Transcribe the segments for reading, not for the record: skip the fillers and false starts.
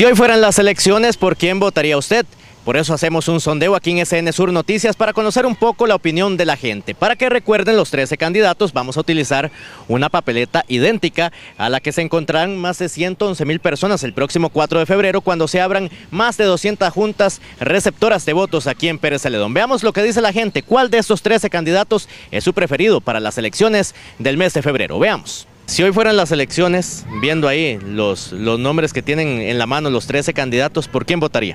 Si hoy fueran las elecciones, ¿por quién votaría usted? Por eso hacemos un sondeo aquí en SN Sur Noticias para conocer un poco la opinión de la gente. Para que recuerden los 13 candidatos, vamos a utilizar una papeleta idéntica a la que se encontrarán más de 111,000 personas el próximo 4 de febrero cuando se abran más de 200 juntas receptoras de votos aquí en Pérez Celedón. Veamos lo que dice la gente. ¿Cuál de estos 13 candidatos es su preferido para las elecciones del mes de febrero? Veamos. Si hoy fueran las elecciones, viendo ahí los nombres que tienen en la mano los 13 candidatos, ¿por quién votaría?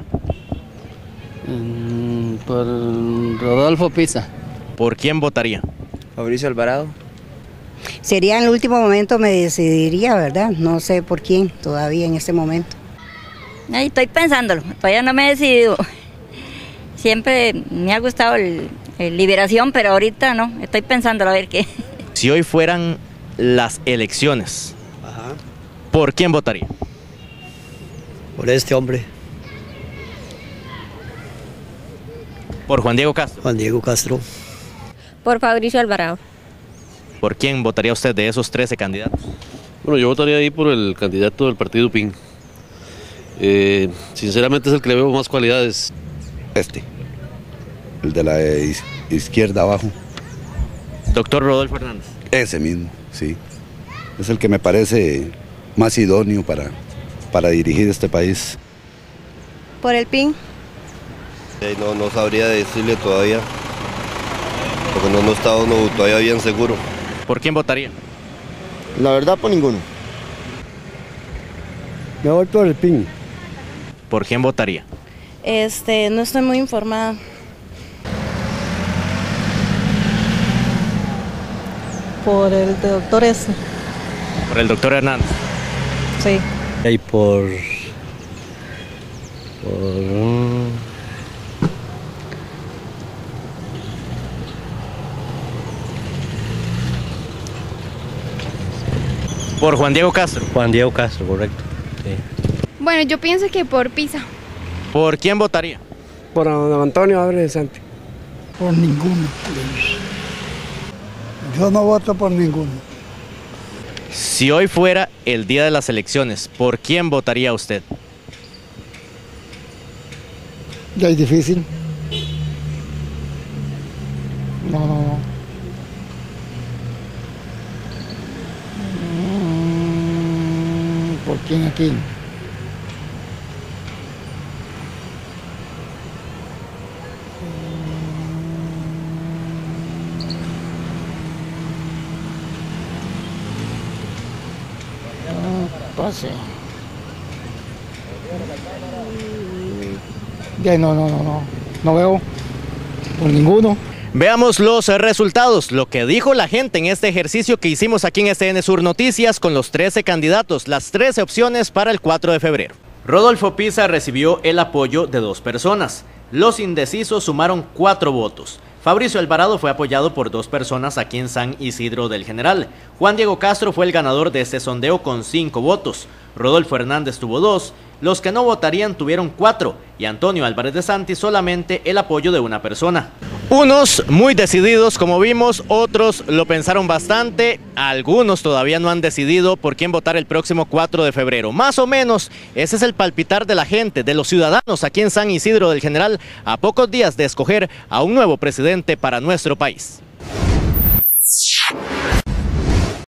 Por Rodolfo Pisa. ¿Por quién votaría? Fabricio Alvarado. Sería en el último momento me decidiría, ¿verdad? No sé por quién todavía en este momento. Ahí estoy pensándolo, todavía no me he decidido. Siempre me ha gustado el Liberación, pero ahorita no, estoy pensándolo a ver qué. Si hoy fueran las elecciones, ¿por quién votaría? Por este hombre. Por Juan Diego Castro. Juan Diego Castro. Por Fabricio Alvarado. ¿Por quién votaría usted de esos 13 candidatos? Bueno, yo votaría ahí por el candidato del partido PIN. Sinceramente es el que le veo más cualidades. El de la izquierda abajo. Doctor Rodolfo Hernández. Ese mismo, sí. Es el que me parece más idóneo para dirigir este país. Por el PIN. No sabría decirle todavía, porque no está uno todavía bien seguro. ¿Por quién votaría? La verdad, por ninguno. Me voy por el PIN. ¿Por quién votaría? No estoy muy informada. Por el doctor S. Por el doctor Hernández. Sí. Y por Por Juan Diego Castro. Juan Diego Castro, correcto. Sí. Bueno, yo pienso que por Pisa. ¿Por quién votaría? Por don Antonio Abre Santi. Por ninguno. Yo no voto por ninguno. Si hoy fuera el día de las elecciones, ¿por quién votaría usted? Ya es difícil. No. ¿Por quién aquí? Pase. Ya no veo por ninguno. Veamos los resultados, lo que dijo la gente en este ejercicio que hicimos aquí en SN Sur Noticias con los 13 candidatos, las 13 opciones para el 4 de febrero. Rodolfo Pisa recibió el apoyo de 2 personas. Los indecisos sumaron 4 votos. Fabricio Alvarado fue apoyado por 2 personas aquí en San Isidro del General. Juan Diego Castro fue el ganador de este sondeo con 5 votos. Rodolfo Hernández tuvo 2. Los que no votarían tuvieron 4 y Antonio Álvarez de Santi solamente el apoyo de 1 persona. Unos muy decididos como vimos, otros lo pensaron bastante, algunos todavía no han decidido por quién votar el próximo 4 de febrero. Más o menos ese es el palpitar de la gente, de los ciudadanos aquí en San Isidro del General, a pocos días de escoger a un nuevo presidente para nuestro país.